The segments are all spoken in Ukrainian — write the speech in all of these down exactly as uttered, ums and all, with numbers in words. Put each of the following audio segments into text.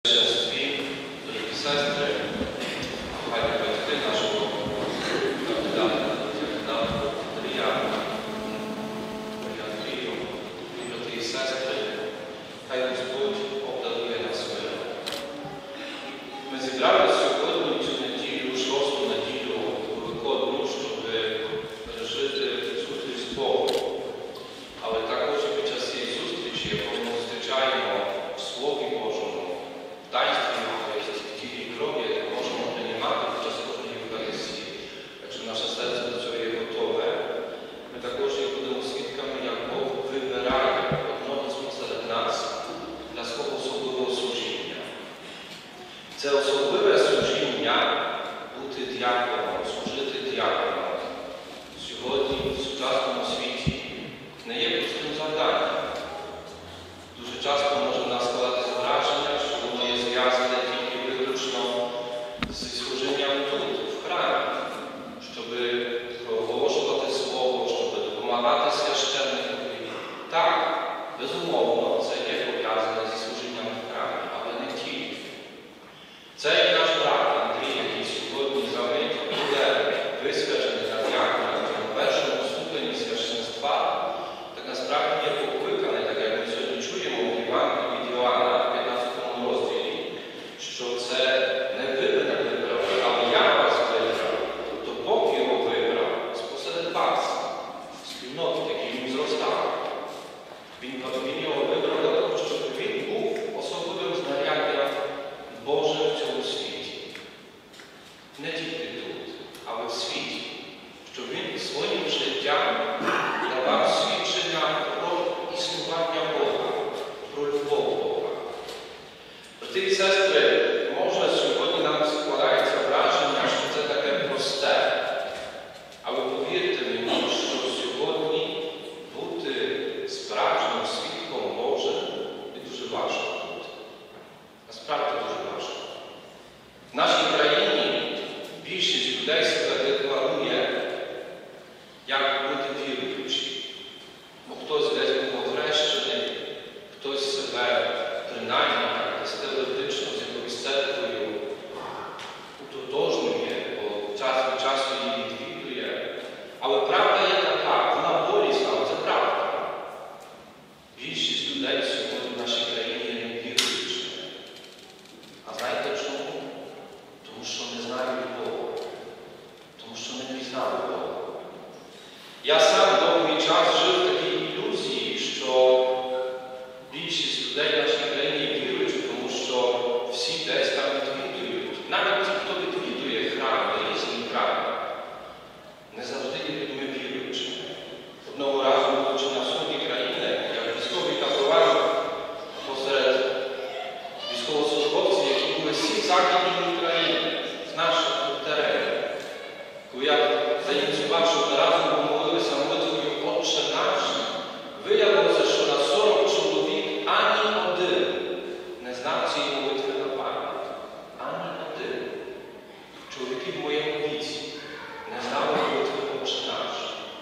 Членстві, дорогі сестри, кохані батьки нашого кандидата, кандидата Андрія, Марія Андрію, і брати і сестри, хай Господь обдарує нас миром. Ми зібрали сьогодні цю неділю, шосту неділю Великодну, щоб пережити зустріч з Богом. Але також під час цієї зустрічі, яку ми зустрічаємо в Слові Божому, в таїнстві Євхаристії, в тілі і крові, яке можемо приймати під час кожної Євхаристії. Якщо наше серце до цього є готове, ми також будемо свідками, як Бог вибирає одного серед нас для свого особливого служіння. Це особливе служіння бути діаконом, служити діаконом. Сьогодні в сучасному світі не є простим завданням. Дуже часто може в нас складатися враження, що воно є зв'язане тільки виключно зі служінням тут, в храмі, щоб проголошувати слово, щоб допомагати священникові. Так, безумовно, це є пов'язане зі служінням в храмі, але не тільки. Цей наш брат Андрій, який сьогодні за мить буде висвячений на діакона в першому ступені священства, так насправді є покликаний, так як ми сьогодні чуємо в Євангелії від Іоанна, в п'ятнадцятому розділі, що це не ви мене вибрали, але я вас вибрав. Тобто Бог його вибрав спосеред вас, спільноти, в якій він зростав. Він, він його вибрав для того, щоб він був особливим знаряддям Божим в цьому світі. Не тільки тут, але в світі. Щоб він своїм життям давав свідчення про існування Бога, про любов Бога. Брати і сестри, може сьогодні нам складається враження, що це таке просте. Але повірте мені, що сьогодні бути справжнім свідком Божим є дуже важко бути. Насправді дуже важко. В нашій країні більшість людей себе декларує, як бути віруючим. Бо хтось десь був охрещений, хтось себе принаймні десь теоретично з якоюсь церквою утотожнює, бо час від часу її відвідує. Але правда є така, вона болісна, але це правда. Більшість людей сьогодні в нашій країні є невіруючими. А знаєте чому? Тому що не знають Бога. Тому що не пізнали Бога. Я сам довгий час жив в такій ілюзії, що більшість людей в нашій країні вірують, тому що всі десь там відвідують. Навіть ті, хто відвідує храми, різні храми, не завжди є людьми віруючими. Одного разу, будучи на сході країни, як військовий капелан посеред військовослужбовців, які були всі в західній Україні, з наших теренів. Коли я заініціював, щоб ми разом помолилися молитвою «Отче наш», виявилося, що на сорок чоловік ані один не знав цієї молитви на пам'ять. Ані один. Чоловіки в моєму віці не знали молитви «Отче наш».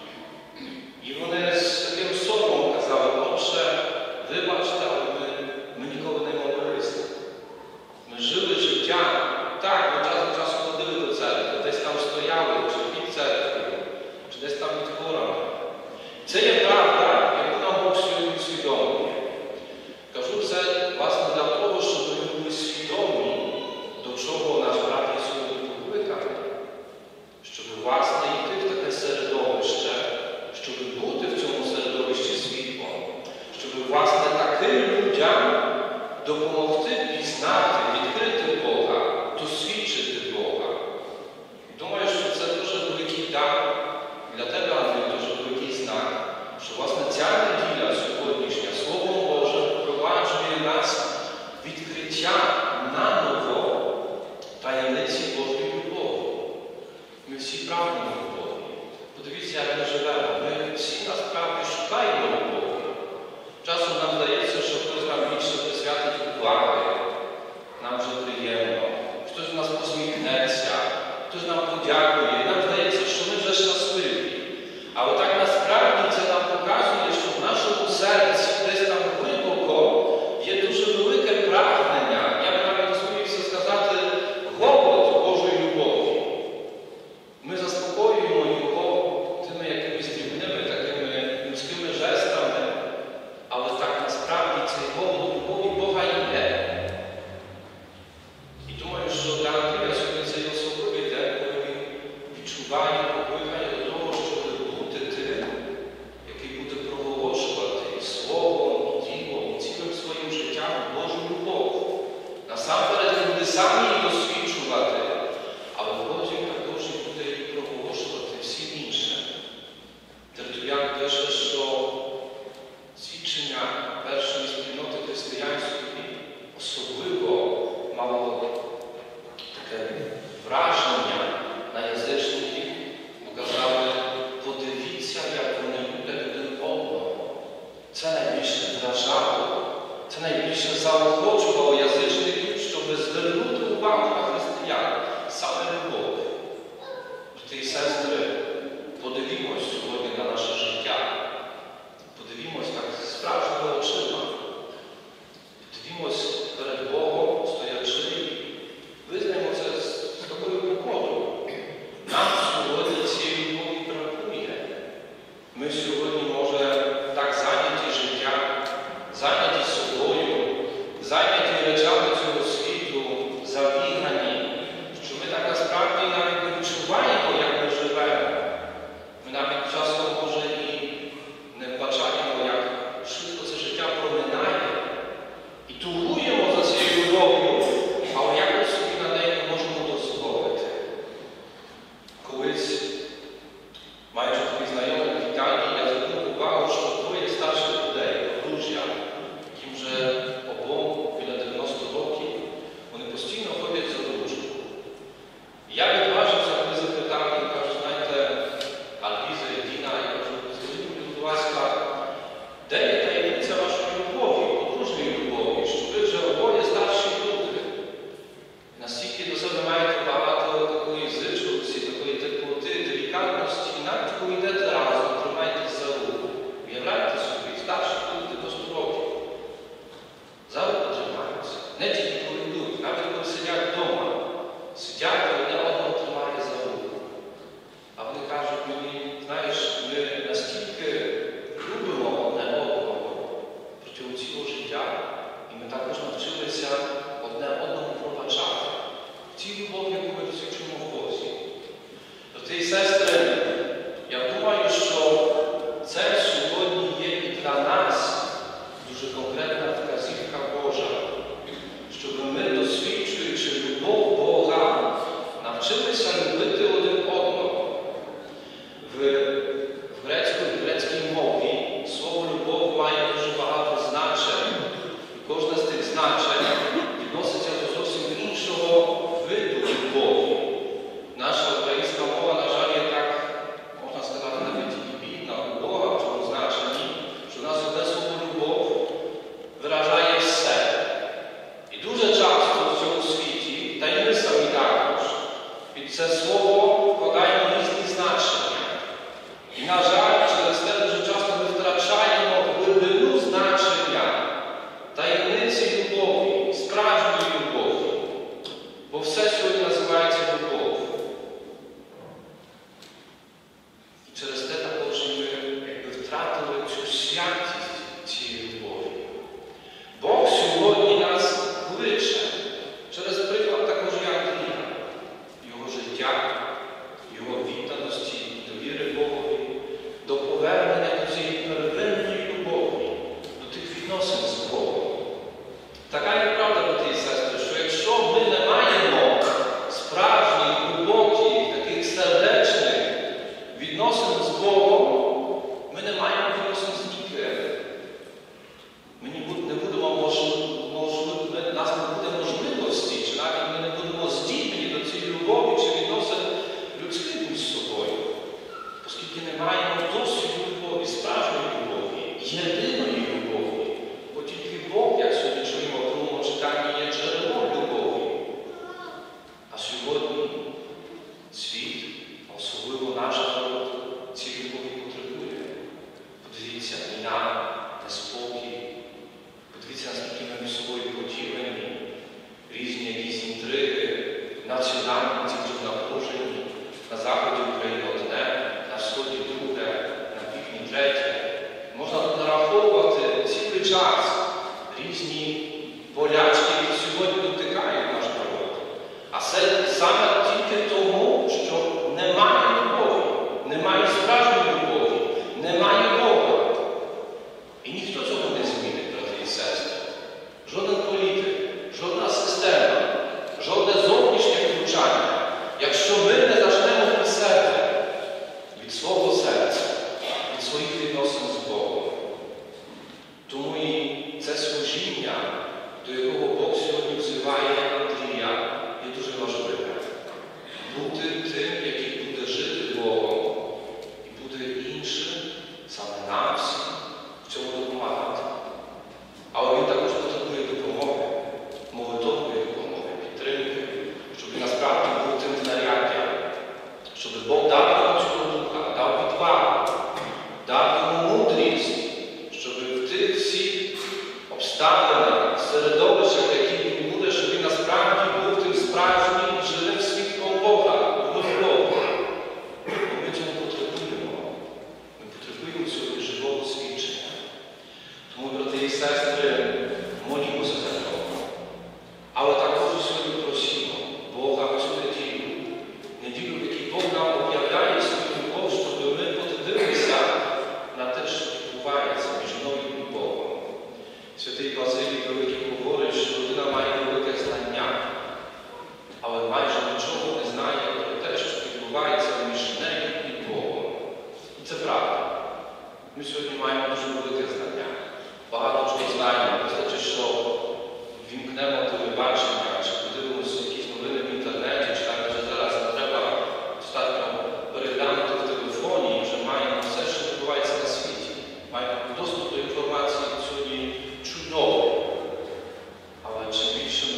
І вони з таким соромом казали: «Отче, вибачте, але ми, ми ніколи не молилися. Ми жили життя». Так, ми час від часу ходили до церкви, десь там стояли, чи під церквою, чи десь там під хорами. Це є правда, яку нам Бог сьогодні усвідомлює. Кажу це, власне, для того, щоб ми були свідомі, до чого наш брат є сьогодні покликаний. Щоб, власне, йти в таке середовище, щоб бути в цьому середовищі світлом, щоб, власне, таким людям допомогти пізнати, відкрити Бога, досвідчити Бога. Думаю, що це дуже великий дар для тебе, Андрій, дуже великий знак, що, власне, ця неділя сьогоднішня Словом Божим впроваджує нас відкриття наново таємниці Божої любові. Ми всі прагнемо любові. Подивіться, як ми живемо. Ми всі насправді шукаємо любові. Часом нам здається, що хтось нам більше присвятить уваги, нам вже приємно. Хтось з нас посміхнеться, хтось нам подякує, і нам здається, що ми вже щасливі. Але так насправді це нам показує, що в нашому серці десь там глибоко є дуже велике прагнення, я б навіть самі досвідчувати, але потім також буде і проголошувати всі інші. Тобто я пише, що свідчення першої спільноти християнської особливо мало таке враження на язичників, бо казали, подивіться, як вони люблять один одного. Це найбільше вражало, це найбільше заохочувало язичників, щоб звернути увагу на християн, саме любов. Брати і сестри, подивімось сьогодні на наше життя. Подивімось так справжніми очима. Подивімось перед Богом, стоячи, визнаємо це з такою покорою. Нам сьогодні цієї любові бракує. Ми сьогодні, може, так зайняті життям, зайняті собою, зайняті речами цього світу, завігані, що ми так насправді навіть не відчуваємо, як ми живемо. Ми навіть часом, може, і не вбачаємо, як швидко це життя проминає. І тугуємо за цією любов'ю, але якось собі на неї не можемо дозволити. Колись, маючи такий знайомий в Італії, я звернув увагу, що двоє старших людей, подружжя, яким вже обом біля дев'яноста років, вони постійно ходять за ручку. Я відважився, коли запитав, і кажу, знаєте, Альвіза і Діна, я кажу, скажіть, будь ласка, де є таємниця вашої любові, подружньої любові, що ви вже обоє старші люди? Настільки до себе маєте багато такої зичливості, такої теплоти, делікатності, і навіть коли йдете разом, тримайтесь за руку. Уявляєте собі, старші люди до сто років. За руку тримаються. Не тільки коли йдуть, навіть коли сидять вдома. Сидять, і одне одного тримає за руку. А вони кажуть мені, знаєш, ми настільки любимо одне одного протягом цього життя, і ми також навчилися одне одному пробачати. В цій любові, яку ми досвідчимо в Бозі. Брати і сестри, я думаю, що це сьогодні є і для нас дуже конкретна вказівка Божа, щоб ми, досвідчуючи любов Бога, навчилися любити один одного. В, в, грецькій, в грецькій мові слово любов має дуже багато значень. І кожне з тих значень відноситься до зовсім іншого виду любові. Наша українська мова, на жаль, є так, можна сказати, навіть і бідна, убога в цьому значенні, що в нас одне слово любов виражає все. І дуже часто в цьому світі, та й ми самі також, під це слово вкладаємо різні значення. І, на жаль, через те дуже часто ми втрачаємо глибину значення таємниці любові, справжньої любові. Бо все сьогодні називається любов. І через те також ми якби втратили цю святість цієї любові. Бог сьогодні нас кличе через приклад також і Андрія, його життя, його відданості, довіри Богові, до повернення до цієї первинної любові, до тих відносин з Богом. Така є правда, брати і сестри, що якщо ми не маємо справжніх, глибоких, таких сердечних відносин з Богом, ми не маємо відносин з ніким. Ми не будемо можливо, нас не буде можливості, чи навіть ми не будемо здібні до цієї любові чи відносин людських між собою. Оскільки не маємо досвіду любові, справжньої любові, єдиної любові. Бо тільки Бог, як сьогодні чуємо в другому читанні, є джерелом любові. А сьогодні світ, особливо наш народ, цієї любові потребує. Подивіться, війна, неспокій. Подивіться, наскільки ми між собою поділені, різні якісь інтриги, національні ці вже напружені, на заході України одне, на сході друге, на півдні третє. Можна тут нараховувати цілий час різні болячки, які сьогодні дотикають наш народ. А це саме тільки тому, що немає любові, немає справжньої любові, немає Бога. І ніхто цього не змінить, брати і сестри. Жоден політик, жодна система, жодна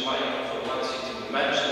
немає інформації, тим менше